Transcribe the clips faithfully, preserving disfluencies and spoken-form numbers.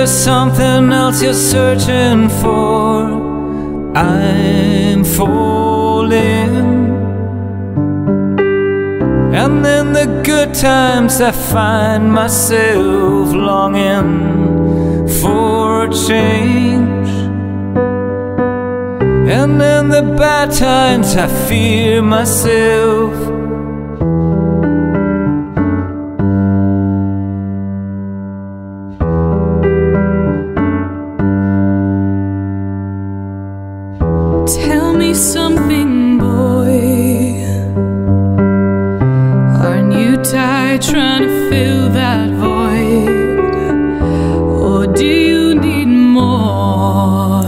there's something else you're searching for, I'm falling. And in the good times I find myself longing for a change, and in the bad times I fear myself. Tell me something, boy. Aren't you tired trying to fill that void? Or do you need more?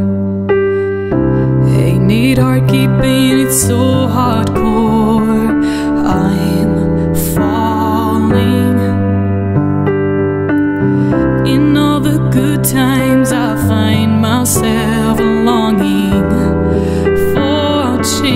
Ain't it hard keeping it so hardcore? I'm falling. In all the good times I find myself longing for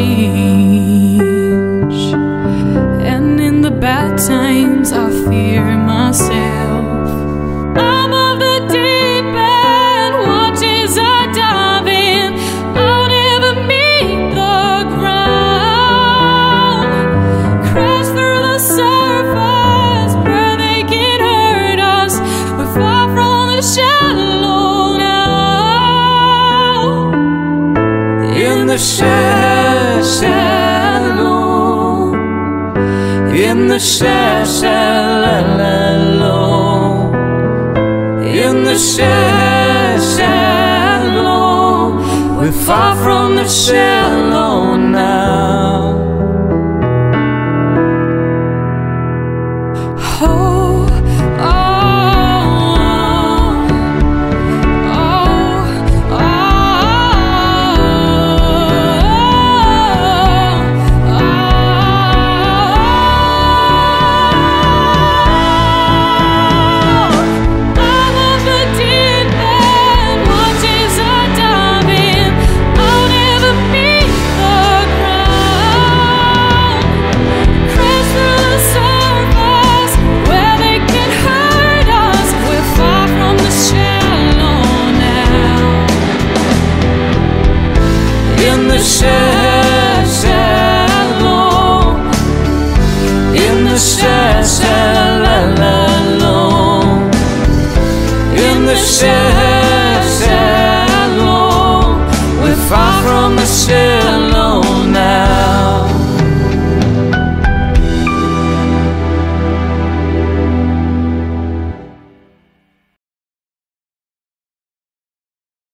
change, and in the bad times I fear myself. I'm of the deep end, watches are diving, I'll never meet the ground. Crash through the surface where they can hurt us, we're far from the shallow now. In the shallow, in the shallow, in the shallow, we're far from the shallow now. Oh, In the